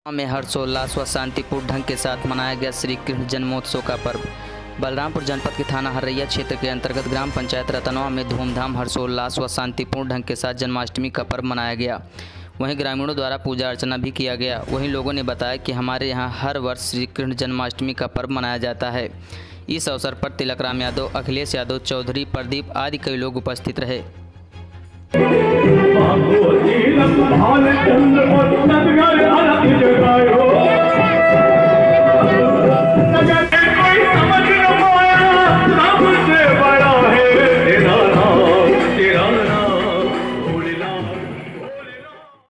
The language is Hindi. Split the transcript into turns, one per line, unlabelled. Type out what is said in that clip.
में हर्षोल्लास व शांतिपूर्ण ढंग के साथ मनाया गया श्री कृष्ण जन्मोत्सव का पर्व। बलरामपुर जनपद के थाना हरैया क्षेत्र के अंतर्गत ग्राम पंचायत रतनवा में धूमधाम हर्षोल्लास व शांतिपूर्ण ढंग के साथ जन्माष्टमी का पर्व मनाया गया। वहीं ग्रामीणों द्वारा पूजा अर्चना भी किया गया। वहीं लोगों ने बताया कि हमारे यहां हर वर्ष श्री कृष्ण जन्माष्टमी का पर्व मनाया जाता है। इस अवसर पर तिलकराम यादव, अखिलेश यादव, चौधरी प्रदीप आदि कई लोग उपस्थित रहे।
भागवती